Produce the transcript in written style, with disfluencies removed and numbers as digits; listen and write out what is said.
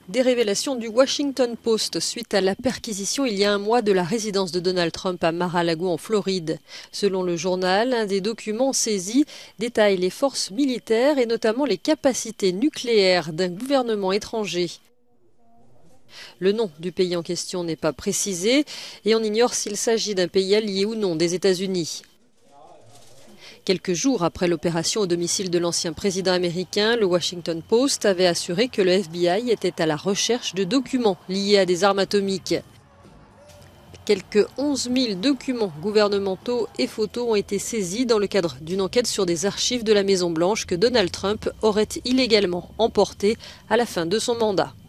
Des révélations du Washington Post suite à la perquisition il y a un mois de la résidence de Donald Trump à Mar-a-Lago en Floride. Selon le journal, un des documents saisis détaille les forces militaires et notamment les capacités nucléaires d'un gouvernement étranger. Le nom du pays en question n'est pas précisé et on ignore s'il s'agit d'un pays allié ou non des États-Unis. Quelques jours après l'opération au domicile de l'ancien président américain, le Washington Post avait assuré que le FBI était à la recherche de documents liés à des armes atomiques. Quelques 11 000 documents gouvernementaux et photos ont été saisis dans le cadre d'une enquête sur des archives de la Maison-Blanche que Donald Trump aurait illégalement emportées à la fin de son mandat.